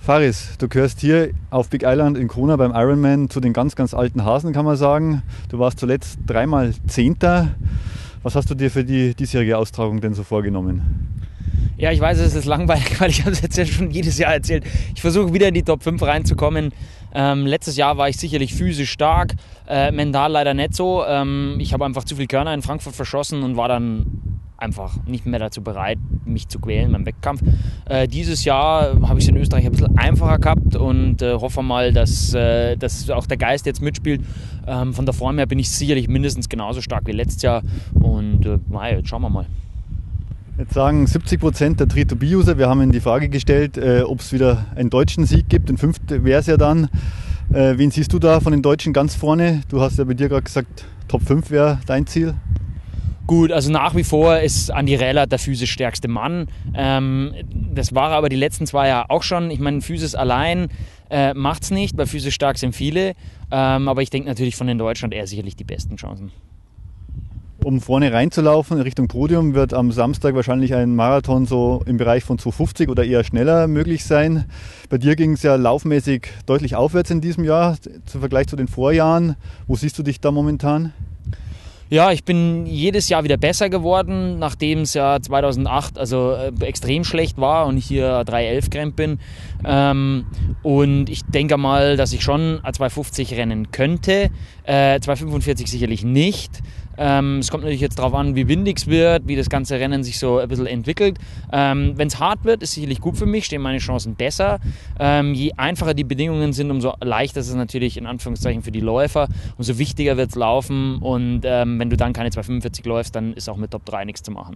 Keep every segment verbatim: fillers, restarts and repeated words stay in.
Faris, du gehörst hier auf Big Island in Kona beim Ironman zu den ganz, ganz alten Hasen, kann man sagen. Du warst zuletzt dreimal Zehnter. Was hast du dir für die diesjährige Austragung denn so vorgenommen? Ja, ich weiß, es ist langweilig, weil ich habe es jetzt ja schon jedes Jahr erzählt. Ich versuche wieder in die Top fünf reinzukommen. Ähm, letztes Jahr war ich sicherlich physisch stark, äh, mental leider nicht so. Ähm, ich habe einfach zu viel Körner in Frankfurt verschossen und war dann einfach nicht mehr dazu bereit, mich zu quälen beim Wettkampf. Äh, dieses Jahr habe ich es in Österreich ein bisschen einfacher gehabt und äh, hoffe mal, dass, äh, dass auch der Geist jetzt mitspielt. Ähm, von der Form her bin ich sicherlich mindestens genauso stark wie letztes Jahr und äh, naja, jetzt schauen wir mal. Jetzt sagen siebzig Prozent der Tree to Be User, wir haben Ihnen die Frage gestellt, äh, ob es wieder einen deutschen Sieg gibt. Den fünften wäre es ja dann. Äh, wen siehst du da von den Deutschen ganz vorne? Du hast ja bei dir gerade gesagt, Top fünf wäre dein Ziel. Gut, also nach wie vor ist Andi Rähler der physisch stärkste Mann. Ähm, das war er aber die letzten zwei Jahre auch schon. Ich meine, Physis allein äh, macht es nicht, weil physisch stark sind viele. Ähm, aber ich denke natürlich von den Deutschen hat er sicherlich die besten Chancen. Um vorne reinzulaufen in Richtung Podium wird am Samstag wahrscheinlich ein Marathon so im Bereich von zwei fünfzig oder eher schneller möglich sein. Bei dir ging es ja laufmäßig deutlich aufwärts in diesem Jahr im Vergleich zu den Vorjahren. Wo siehst du dich da momentan? Ja, ich bin jedes Jahr wieder besser geworden, nachdem es ja zweitausendacht also äh, extrem schlecht war und ich hier drei elf gerannt bin. Ähm, und ich denke mal, dass ich schon zwei fünfzig rennen könnte, äh, zwei fünfundvierzig sicherlich nicht. Ähm, es kommt natürlich jetzt darauf an, wie windig es wird, wie das ganze Rennen sich so ein bisschen entwickelt. Ähm, Wenn es hart wird, ist sicherlich gut für mich, stehen meine Chancen besser. Ähm, je einfacher die Bedingungen sind, umso leichter ist es natürlich in Anführungszeichen für die Läufer. Umso wichtiger wird es laufen und ähm, wenn du dann keine zwei fünfundvierzig läufst, dann ist auch mit Top drei nichts zu machen.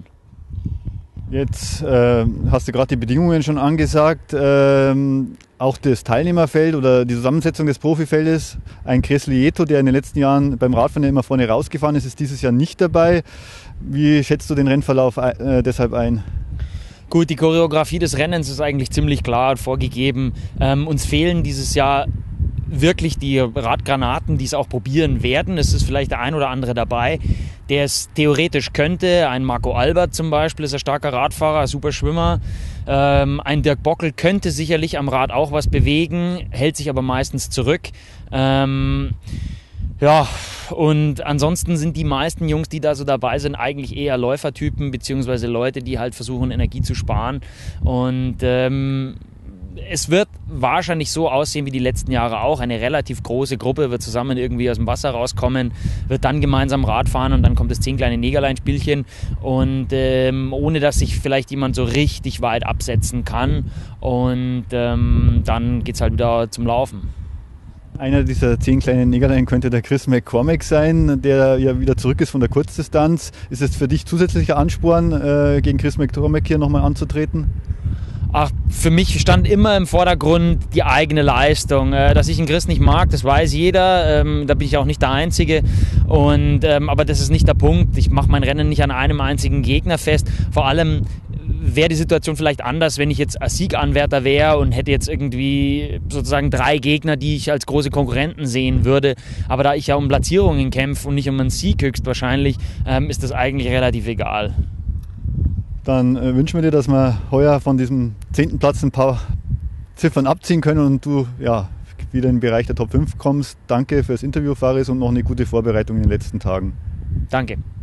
Jetzt äh, hast du gerade die Bedingungen schon angesagt. Ähm, auch das Teilnehmerfeld oder die Zusammensetzung des Profifeldes. Ein Chris Lieto, der in den letzten Jahren beim Radfahren immer vorne rausgefahren ist, ist dieses Jahr nicht dabei. Wie schätzt du den Rennverlauf äh, deshalb ein? Gut, die Choreografie des Rennens ist eigentlich ziemlich klar und vorgegeben. Ähm, uns fehlen dieses Jahr wirklich die Radgranaten, die es auch probieren werden. Es ist vielleicht der ein oder andere dabei, der es theoretisch könnte. Ein Marco Albert zum Beispiel ist ein starker Radfahrer, ein super Schwimmer. Ähm, ein Dirk Bockel könnte sicherlich am Rad auch was bewegen, hält sich aber meistens zurück. Ähm, ja, und ansonsten sind die meisten Jungs, die da so dabei sind, eigentlich eher Läufertypen, beziehungsweise Leute, die halt versuchen, Energie zu sparen. Und ähm, es wird wahrscheinlich so aussehen wie die letzten Jahre auch. Eine relativ große Gruppe wird zusammen irgendwie aus dem Wasser rauskommen, wird dann gemeinsam Rad fahren und dann kommt das zehn kleine Negerlein-Spielchen. Und ähm, ohne dass sich vielleicht jemand so richtig weit absetzen kann. Und ähm, dann geht es halt wieder zum Laufen. Einer dieser zehn kleinen Negerlein könnte der Chris McCormack sein, der ja wieder zurück ist von der Kurzdistanz. Ist es für dich zusätzlicher Ansporn, äh, gegen Chris McCormack hier nochmal anzutreten? Ach, für mich stand immer im Vordergrund die eigene Leistung. Dass ich den Chris nicht mag, das weiß jeder. Da bin ich auch nicht der Einzige. Und, aber das ist nicht der Punkt. Ich mache mein Rennen nicht an einem einzigen Gegner fest. Vor allem wäre die Situation vielleicht anders, wenn ich jetzt ein Sieganwärter wäre und hätte jetzt irgendwie sozusagen drei Gegner, die ich als große Konkurrenten sehen würde. Aber da ich ja um Platzierungen kämpfe und nicht um einen Sieg höchstwahrscheinlich, ist das eigentlich relativ egal. Dann äh, wünschen wir dir, dass wir heuer von diesem zehnten Platz ein paar Ziffern abziehen können und du ja, wieder in den Bereich der Top fünf kommst. Danke fürs Interview, Faris, und noch eine gute Vorbereitung in den letzten Tagen. Danke.